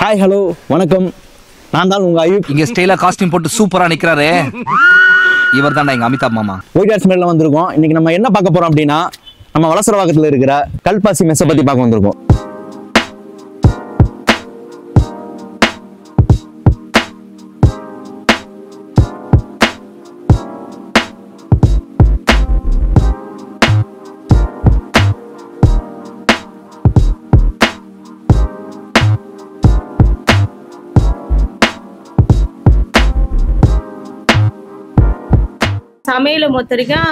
Hi hello வணக்கம். நான் தான் உங்க அயூப். இங்க ஸ்டைலா காஸ்டியூம் போட்டு சூப்பரா நிக்கிறாரு. இவர் தான்டா எங்க அமிதாப் மாமா. ஒயிட் ஹார்ஸ் மேல வந்திருக்கோம். இன்னைக்கு நம்ம என்ன பார்க்க போறோம் அப்படின்னா, நம்ம வலசரவாக்கத்துல இருக்கிற கல்பாசி மெஸ்ஸை பத்தி பார்க்க வந்திருக்கோம். சமையல பொறுத்தவரைக்கும்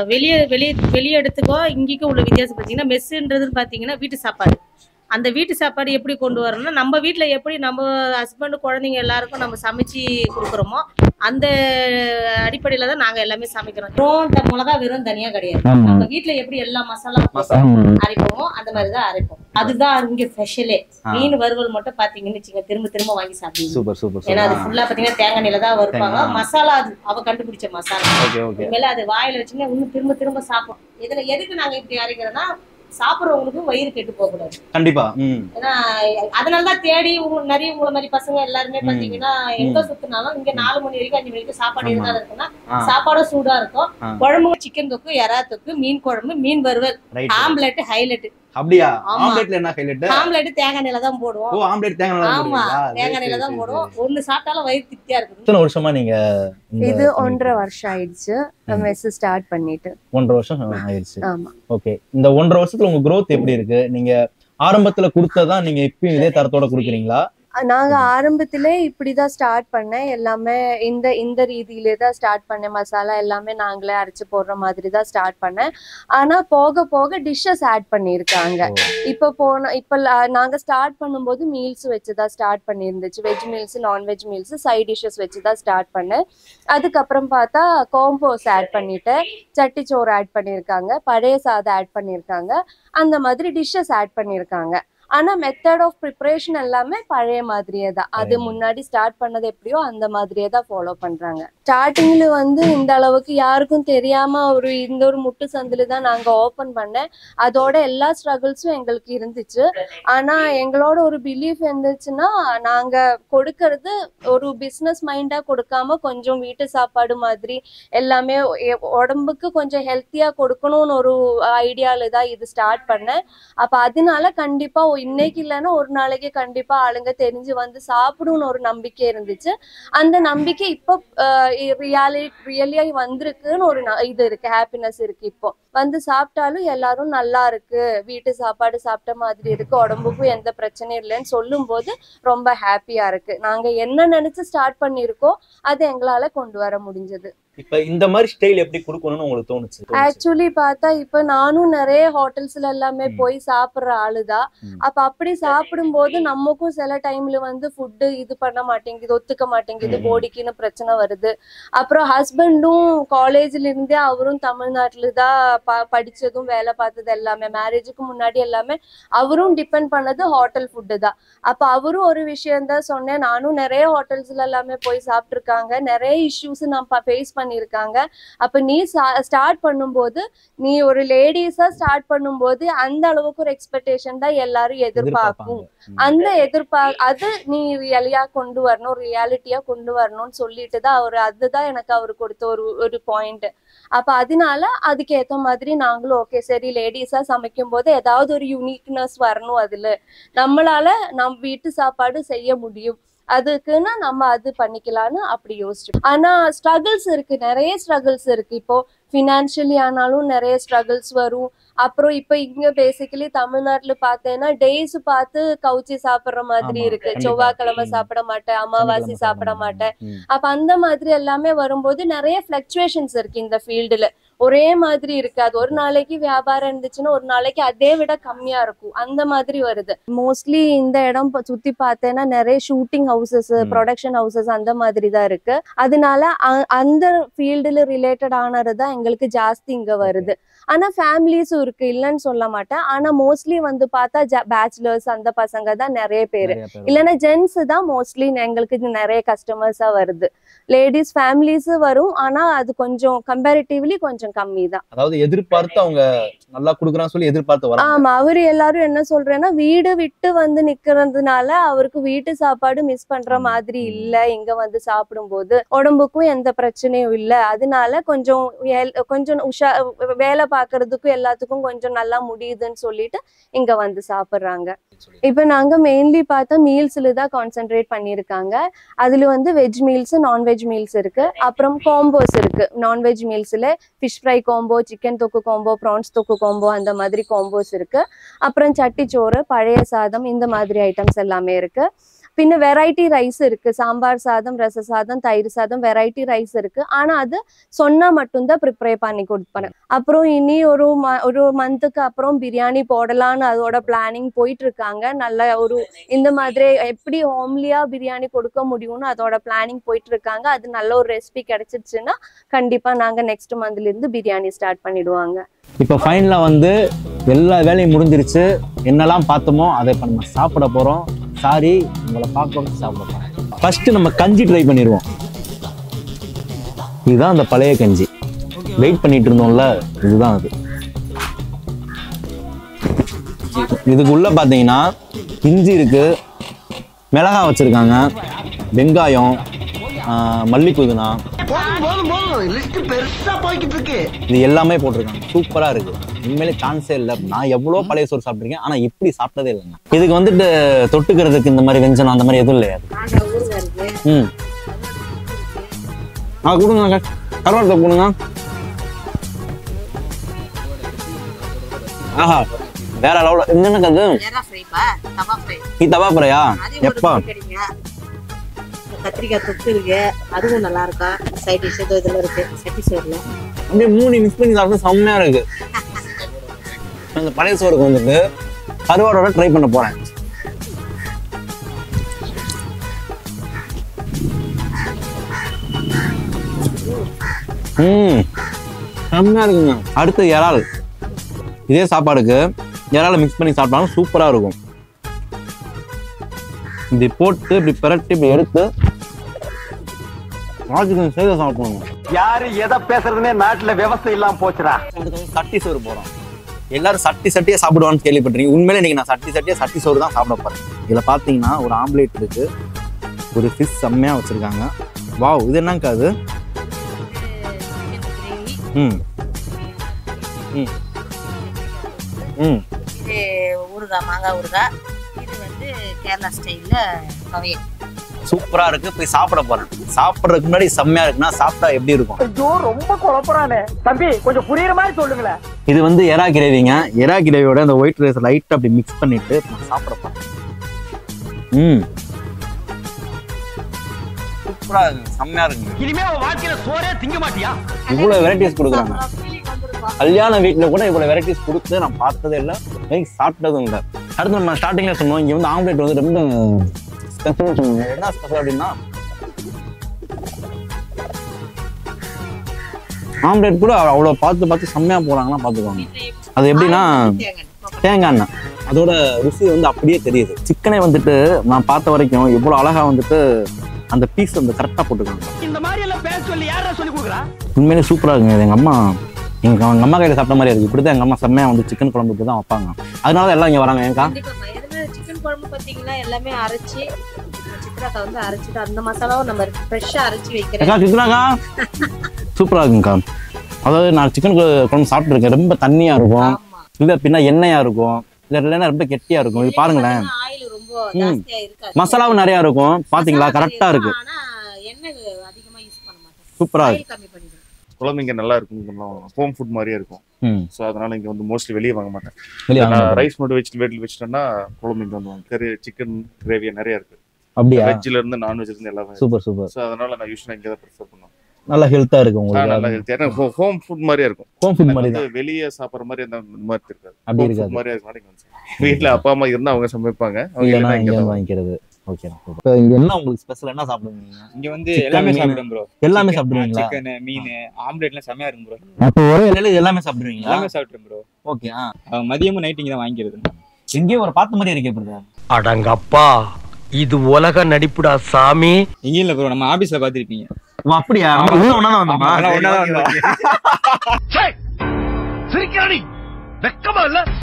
வெளியே எடுத்துக்கோ இங்கேக்கும் உள்ள வித்தியாசம் பார்த்தீங்கன்னா, மெஸ்ஸுன்றதுன்னு பார்த்தீங்கன்னா வீட்டு சாப்பாடு. அந்த வீட்டு சாப்பாடு எப்படி கொண்டு வரணும்னா, நம்ம வீட்டில் எப்படி நம்ம ஹஸ்பண்டு குழந்தைங்க எல்லாருக்கும் நம்ம சமைச்சு கொடுக்குறோமோ அந்த அடிப்படையில் தான் நாங்கள் எல்லாமே சமைக்கிறோம். வெறும் மிளகா வெறும் தனியாக கிடையாது. நம்ம வீட்டில் எப்படி எல்லா மசாலா அரைப்போமோ அந்த மாதிரி தான் அரைப்போம். அதுதான் இங்கே ஸ்பெஷலே. மீன் வறுவல் மட்டும் பார்த்தீங்கன்னு வச்சுங்க, திரும்ப திரும்ப வாங்கி சாப்பிடுவோம். Super super. ஏன்னா அது ஃபுல்லாக பார்த்தீங்கன்னா தேங்காய் எண்ணெயில தான் வறுப்பாங்க. மசாலா அது அவ கண்டுபிடிச்ச மசாலா. மேலே அது வாயில் வச்சுன்னா இன்னும் திரும்ப திரும்ப சாப்பிடும். இதில் எதுக்கு நாங்கள் இப்படி அரைக்கிறோன்னா, சாப்பிட்றவங்களுக்கு வயிறு கெட்டு போக கூடாது. கண்டிப்பா. ஏன்னா அதனாலதான் தேடி நிறைய உங்களை மாதிரி பசங்க எல்லாருமே பாத்தீங்கன்னா எங்க சுத்தினாலும் இங்க 4 மணி வரைக்கும் 5 மணி வரைக்கும் சாப்பாடு இருந்தா இருக்குன்னா சாப்பாடும் சூடா இருக்கும். குழம்பு சிக்கன் தொக்கு, எறா தொக்கு, மீன் குழம்பு, மீன் வறுவல், ஆம்லெட் ஹைலைட். அப்படியா? ஆம்லெட்ல என்ன ஹைலைட்? ஆம்லெட் தேங்காய் எண்ணெயில தான் போடுவோம். ஓ, ஆம்லெட் தேங்காய் எண்ணெயில தான் போடுவீங்களா? ஆமா, தேங்காய் எண்ணெயில தான் போடுவோம். ஒன்னு சாப்பிட்டாலும் வயிறு திருப்தியா இருக்கு. எத்தனை வருஷமா நீங்க இது 1.5 வருஷம் ஆயிடுச்சு மெஸ் ஸ்டார்ட் பண்ணிட்டு. 1.5 வருஷம் ஆயிடுச்சு. ஆமா. ஓகே, இந்த 1.5 வருஷத்துல உங்க growth எப்படி இருக்கு? நீங்க ஆரம்பத்துல கொடுத்ததா நீங்க இப்பயும் இதே தரத்தோட கொடுக்குறீங்களா? நாங்க ஆரம்பத்திலே இப்படிதான் ஸ்டார்ட் பண்ணேன். எல்லாமே இந்த ரீதியிலே தான் ஸ்டார்ட் பண்ணேன். மசாலா எல்லாமே நாங்களே அரைச்சு போடுற மாதிரி தான் ஸ்டார்ட் பண்ணேன். ஆனா போக போக டிஷ்ஷஸ் ஆட் பண்ணியிருக்காங்க. இப்ப நாங்க ஸ்டார்ட் பண்ணும்போது மீல்ஸ் வச்சுதான் ஸ்டார்ட் பண்ணியிருந்துச்சு. Veg meals, non veg meals, side dishes வச்சுதான் ஸ்டார்ட் பண்ணேன். அதுக்கப்புறம் பார்த்தா காம்போஸ் ஆட் பண்ணிட்டு சட்டிச்சோறு ஆட் பண்ணியிருக்காங்க, பழைய சாதம் ஆட் பண்ணியிருக்காங்க, அந்த மாதிரி டிஷ்ஷஸ் ஆட் பண்ணியிருக்காங்க. ஆனா மெத்தட் ஆஃப் ப்ரிப்பரேஷன் எல்லாமே பழைய மாதிரியே தான். அது முன்னாடி ஸ்டார்ட் பண்ணது எப்படியோ அந்த மாதிரியே தான் ஃபாலோ பண்றாங்க. ஸ்டார்டிங்ல இந்த அளவுக்கு யாருக்கும் தெரியாம இந்த ஒரு முட்டு சந்தில தான் நாங்க ஓபன் பண்ணேன். அதோட எல்லா ஸ்ட்ரகிள்ஸும் எங்களுக்கு இருந்துச்சு. ஆனா எங்களோட ஒரு பிலீஃப் இருந்துச்சுன்னா, நாங்க கொடுக்கறது ஒரு பிசினஸ் மைண்டா கொடுக்காம கொஞ்சம் வீட்டு சாப்பாடு மாதிரி எல்லாமே உடம்புக்கு கொஞ்சம் ஹெல்த்தியா கொடுக்கணும்னு ஒரு ஐடியால தான் இது ஸ்டார்ட் பண்ணேன். அப்ப அதனால கண்டிப்பா இன்னைக்கு இல்லைன்னா ஒரு நாளைக்கு கண்டிப்பா ஆளுங்க தெரிஞ்சு சாப்பிடும்னு ஒரு நம்பிக்கை இருந்துச்சு. அந்த நம்பிக்கை இப்போ ரியலியா வந்திருக்குன்னு ஒரு இது இருக்கு, ஹாப்பினஸ் இருக்கு. இப்போ சாப்பிட்டாலும் எல்லாரும் நல்லா இருக்கு, வீட்டு சாப்பாடு சாப்பிட்ட மாதிரி இருக்கு, உடம்புக்கும் எந்த பிரச்சனையும் இல்லைன்னு சொல்லும் போது ரொம்ப ஹாப்பியா இருக்கு. நாங்க என்ன நினைச்சு ஸ்டார்ட் பண்ணிருக்கோம் அது எங்களால கொண்டு வர முடிஞ்சது. இப்ப இந்த மாதிரி ஸ்டைல் எப்படி கொடுக்கணும்னு உங்களுக்கு தோணுச்சு? ஆக்சுவலி பார்த்தா இப்ப நானும் நிறைய ஹோட்டல்ஸ்ல எல்லாமே போய் சாப்பிடுற ஆளுதான். அப்ப அப்படி சாப்பிடும் போது நமக்கும் சில டைம்ல ஃபுட்டு இது பண்ண மாட்டேங்குது, ஒத்துக்க மாட்டேங்குது, போடிக்குன்னு பிரச்சனை வருது. அப்புறம் ஹஸ்பண்டும் காலேஜ்ல இருந்தே அவரும் தமிழ்நாட்டுல தான் படிச்சதும் வேலை பார்த்தது எல்லாமே, மேரேஜுக்கு முன்னாடி எல்லாமே அவரும் டிபெண்ட் பண்ணது ஹோட்டல் ஃபுட்டு தான். அப்ப அவரும் ஒரு விஷயம் தான் சொன்னேன், நானும் நிறைய ஹோட்டல்ஸ்ல எல்லாமே போய் சாப்பிட்டுருக்காங்க, நிறைய இஷ்யூஸ் நான் ஃபேஸ் பண்ணிருக்காங்க. அப்ப நீ ஸ்டார்ட் பண்ணும்போது, நீ ஒரு லேடிஸா ஸ்டார்ட் பண்ணும்போது அந்த அளவுக்கு ஒரு எக்ஸ்பெக்டேஷன் தான் எல்லாரும் எதிர்பார்க்கும். அந்த அது நீ ரியலியா கொண்டு வரணும், ரியாலிட்டியா கொண்டு வரணும்னு சொல்லிட்டு தான் அதுதான் எனக்கு அவர் கொடுத்த ஒரு பாயிண்ட். அப்ப அதனால அதுக்கு ஏத்த மாதிரி நாங்களும் ஓகே சரி லேடிஸா சமைக்கும் போது ஏதாவது ஒரு யூனிக்னஸ் வரணும், அதுல நம்மளால நம் வீட்டு சாப்பாடு செய்ய முடியும், அதுக்குன்னு நம்ம அது பண்ணிக்கலான்னு அப்படி யோசிச்சோம். ஆனா ஸ்ட்ரகிள்ஸ் இருக்கு, நிறைய ஸ்ட்ரகிள்ஸ் இருக்கு. இப்போ ஃபினான்ஷியலி ஆனாலும் நிறைய ஸ்ட்ரகிள்ஸ் வரும். அப்புறம் இப்ப இங்க பேசிக்கலி தமிழ்நாட்டுல பார்த்தேன்னா டேஸ் பார்த்து கவுச்சி சாப்பிடுற மாதிரி இருக்கு. செவ்வாய்க்கிழமை சாப்பிட மாட்டேன், அமாவாசை சாப்பிட மாட்டேன். அப்ப அந்த மாதிரி எல்லாமே வரும்போது நிறைய பிளக்சுவேஷன்ஸ் இருக்கு இந்த ஃபீல்டுல. ஒரே மாதிரி இருக்காது. ஒரு நாளைக்கு வியாபாரம் இருந்துச்சுன்னா ஒரு நாளைக்கு அதே விட கம்மியா இருக்கும், அந்த மாதிரி வருது. மோஸ்ட்லி இந்த இடம் சுத்தி பார்த்தேன்னா நிறைய ஷூட்டிங் ஹவுசஸ், ப்ரொடக்ஷன் ஹவுசஸ் அந்த மாதிரி தான் இருக்கு. அதனால அந்த ஃபீல்டுல ரிலேட்டட் ஆனதுதான் எங்களுக்கு ஜாஸ்தி இங்க வருது. ஆனா ஃபேமிலிஸும் இருக்கு, இல்லைன்னு சொல்ல மாட்டேன். ஆனா மோஸ்ட்லி பார்த்தா பேச்சுலர்ஸ் அந்த பசங்க தான் நிறைய பேரு, இல்லைன்னா ஜென்ஸ் தான் மோஸ்ட்லி எங்களுக்கு நிறைய கஸ்டமர்ஸா வருது. லேடிஸ் ஃபேமிலிஸ் வரும், ஆனா அது கொஞ்சம் கம்பேரிட்டிவ்லி கொஞ்சம் கொஞ்சம் கம்மி தான். அதாவது எதிர்பார்த்து அவங்க நல்லா குடுக்குறான்னு சொல்லி எதிர்பார்த்து வராங்க. ஆமா, அவரு எல்லாரும் என்ன சொல்றேன்னா வீடு விட்டு வந்து நிக்கிறதுனால அவருக்கு வீட்டு சாப்பாடு மிஸ் பண்ற மாதிரி இல்ல, இங்க வந்து சாப்பிடும்போது உடம்புக்கும் எந்த பிரச்சனையும் இல்ல, அதனால கொஞ்சம் வேலை பாக்குறதுக்கும் எல்லாத்துக்கும் கொஞ்சம் நல்லா முடியுதுன்னு சொல்லிட்டு இங்க வந்து சாப்பிடுறாங்க. இப்ப நாங்க மெயின்லி பார்த்தா மீல்ஸ்ல தான் கான்சென்ட்ரேட் பண்ணிருக்காங்க. அதுல வந்து வெஜ் மீல்ஸ், நான்வெஜ் மீல்ஸ் இருக்கு. அப்புறம் காம்போஸ் இருக்கு. நான்வெஜ் மீல்ஸ்ல fish fry combo, chicken thokku combo, prawns thokku combo, அந்த மாதிரி காம்போஸ் இருக்கு. அப்புறம் சட்டிச்சோறு, பழைய சாதம், இந்த மாதிரி ஐட்டம்ஸ் எல்லாமே இருக்கு. பின்ன வெரைட்டி ரைஸ் இருக்கு. சாம்பார் சாதம், ரச சாதம், தயிர் சாதம், வெரைட்டி ரைஸ் இருக்கு. ஆனா அது சொன்னா மட்டும்தான் ப்ரிப்பேர் பண்ணி கொடுப்பேன். அப்புறம் இனி ஒரு மந்த்துக்கு அப்புறம் பிரியாணி போடலான்னு அதோட பிளானிங் போயிட்டு இருக்காங்க. நல்ல ஒரு இந்த மாதிரி எப்படி ஹோம்லியா பிரியாணி கொடுக்க முடியும்னு அதோட பிளானிங் போயிட்டு இருக்காங்க. அது நல்ல ஒரு ரெசிபி கிடைச்சிருச்சுன்னா கண்டிப்பா நாங்க நெக்ஸ்ட் மந்த்ல இருந்து பிரியாணி ஸ்டார்ட் பண்ணிடுவாங்க. இப்போ ஃபைனலா வந்து எல்லா வேலையும் முடிஞ்சிருச்சு. என்னெல்லாம் பார்த்தோமோ அதை இப்போ நம்ம சாப்பிட போறோம். சாரி, உங்களை பார்க்க சாப்பிட போறோம். ஃபர்ஸ்ட் நம்ம கஞ்சி ட்ரை பண்ணிடுவோம். இதுதான் அந்த பழைய கஞ்சி. வெயிட் பண்ணிட்டு இருந்தோம்ல, இதுதான் அது. இதுக்குள்ள பாத்தீங்கன்னா இஞ்சி இருக்கு, மிளகாய் வச்சிருக்காங்க, வெங்காயம், மல்லி புதினா, இது எல்லாமே போட்டிருக்காங்க. சூப்பரா இருக்கு. உண்மையிலே சான்ஸே இல்லை. நான் எவ்வளோ பழைய சோறு சாப்பிட்ருக்கேன், ஆனா இப்படி சாப்பிட்டதே இல்லைங்க. இதுக்கு வந்துட்டு தொட்டுக்கிறதுக்கு இந்த மாதிரி வெஞ்சனம் அந்த மாதிரி எதுவும் இல்லையா? கொடுங்க, கருவாட்டை கொடுங்க. ஆஹா, வேற லெவல. என்னன்னு அது? தவா ஃப்ரையா? எப்பா? கத்திரிக்காய் தொக்கு இருக்கு, அதுவும் நல்லா இருக்கா. சைட் டிஷ் இதுல இருக்கு, சட்டி சோறுல அப்படியே 3 மிக்ஸ் பண்ணி சாப்பிட்டு செம்மையா இருக்கு. அந்த பழைய சோறுக்கு வந்துட்டு கருவாடோட ட்ரை பண்ண போறேன். செம்மையா இருக்குங்க. அடுத்து இறால். இதே சாப்பாடுக்கு இறால மிக்ஸ் பண்ணி சாப்பிட்டாலும் சூப்பரா இருக்கும். இப்படி போட்டு இப்படி பிரட்டி இப்படி எடுத்து செய்த சாப்பிடணும். யாரு எதை பேசுறதுன்னே நாட்டுல விவசாயம் இல்லாம போச்சுடா. சட்டி சோறு போறோம். எல்லாரும் சட்டியா சாப்பிடுவான்னு கேள்விப்பட்டிருக்கீங்க. உண்மையிலே இன்னைக்கு நான் சட்டி சோறு தான் சாப்பிட போறேன். இதுல பாத்தீங்கன்னா ஒரு ஆம்லேட் இருக்கு, ஒரு ஃபிஷ் செம்மையா வச்சிருக்காங்க. வாவ், இது என்னங்க அது? ஊறுகாய், மாங்காய் ஊறுகாய். இது வந்து கேரளா ஸ்டைல்ல பவையல். சூப்பரா இருக்கு. போய் சாப்பிட போறேன். சாப்பிடறதுக்கு முன்னாடி செம்மையா இருக்குன்னா சாப்பிட்டா எப்படி இருக்கும்? ஐயோ, ரொம்ப குழப்பறானே தம்பி, கொஞ்சம் புரியுற மாதிரி சொல்லுங்களேன். இது வந்து எறா கிரேவிங்க. எறா கிரேவியோட அந்த ஒயிட் ரைஸ் லைட்டா அப்படி மிக்ஸ் பண்ணிட்டு நான் சாப்பிட போறேன். சூப்பரா இருக்கு, செம்மையா இருக்கு. இனிமே வாழ்க்கையில சோறே திங்க மாட்டியா? இவ்வளவு வெரைட்டிஸ் கொடுக்குறாங்க. கல்யாண வீட்டுல கூட இவ்வளவு வெரைட்டிஸ் கொடுத்து நான் பார்த்ததே இல்லை, சாப்பிட்டதும் இல்லை. அடுத்து நம்ம ஸ்டார்டிங்ல சொன்னோம், இங்க வந்து ஆம்லேட் வந்து ரொம்ப ஸ்பெஷல். என்ன ஸ்பெஷல் அப்படின்னா ஆம்லேட் கூட அவ்வளவு பார்த்து செம்மையா போறாங்கன்னா பாத்துக்கோங்க. அது எப்படின்னா தேங்காய் எண்ணெய், அதோட ருசி வந்து அப்படியே தெரியுது. சிக்கனை வந்துட்டு நான் பார்த்த வரைக்கும் இவ்வளவு அழகா வந்துட்டு அந்த பீஸ் வந்து கரெக்டா போட்டுருக்காங்க. இந்த மாதிரி எல்லாம் பேச சொல்லி யாரா சொல்லி கொடுக்குறா? உண்மையிலே சூப்பரா இருக்குங்க. எங்க அம்மா கையில சாப்பிட்ட மாதிரி இருக்கு. இப்படிதான் எங்க அம்மா செம்மையா வந்து சிக்கன் குழம்பு இப்படிதான் வைப்பாங்க. அதனால எல்லாம் இங்க வராங்க. ஏங்கா சிக்கன் குழம்பு பாத்தீங்கன்னா எல்லாமே அரைச்சி, சித்ராக்கா வந்து அரைச்சிட்டு அந்த மசாலாவும் நம்ம ஃப்ரெஷ்ஷா அரைச்சி வைக்கிறேன். சித்ராக்கா சூப்பரா இருக்குங்கக்கா. அதாவது நான் சிக்கன் குழம்பு சாப்பிட்டு இருக்கேன். ரொம்ப தண்ணியா இருக்கும், இல்ல பின்னா எண்ணெயா இருக்கும், இல்லைன்னா ரொம்ப கெட்டியா இருக்கும். இது பாருங்களேன், மசாலாவும் நிறைய இருக்கும். பாத்தீங்களா, கரெக்டா இருக்கு. சூப்பரா இருக்கு. குழம்பு இங்க நல்லா இருக்கும். ஹோம் ஃபுட் மாதிரியே இருக்கும். ஸோ அதனால இங்க வந்து மோஸ்ட்லி வெளியே வாங்க மாட்டேன். ரைஸ் மட்டும் வீட்டில் வச்சுட்டோம்னா குழம்பு இங்க வந்து கறி, சிக்கன் கிரேவி நிறைய இருக்கு. அப்படியே வெஜ்ல இருந்து நான்வெஜ்ல இருந்து எல்லாமே. சூப்பர். ஸோ அதனால நான் யூஸ்வலா இங்க தான் ப்ரிஃபர் பண்ணுவேன். நல்லா ஹெல்த்தா இருக்கு உங்களுக்கு. நல்லா ஹெல்த்தியா இருக்கு. ஹோம் ஃபுட் மாதிரியே இருக்கும். ஹோம் ஃபுட் மாதிரி தான். வெளியே சாப்பிடுற மாதிரி அந்த மாதிரி இருக்காது. அப்படி இருக்காது. மாதிரியே இருக்கு. வீட்ல அப்பா அம்மா இருந்தா அவங்க சமைப்பாங்க, அவங்க இங்க வாங்கிக்கிறது. ஓகே. இப்போ இங்க என்ன உங்களுக்கு ஸ்பெஷல் என்ன சாப்பிடுவீங்க? இங்க வந்து எல்லாமே சாப்பிடுறோம் ப்ரோ. எல்லாமே சாப்பிடுவீங்களா? சிக்கன், மீன், ஆம்லெட்லாம் செமையா இருக்கும் ப்ரோ. அப்போ ஒரே இலையில எல்லாமே சாப்பிடுவீங்களா? எல்லாமே சாப்பிடுறோம் ப்ரோ. ஓகே. மதியமும் நைட் இங்க தான் வாங்கிக்கிறது. எங்கேயும் ஒரு பார்த்த மாதிரி இருக்கே பிரதர். அடங்கப்பா, இது உலக நடிப்புடா சாமி. எங்கேயும் இல்ல ப்ரோ, நம்ம ஆபீஸ்ல பாத்திருப்பீங்க. அப்படியா ஒன்னா வந்தோமா அதெல்லாம் ஒண்ணாதான் வந்தோம். சிரிக்கிறானி வெக்கமா இல்ல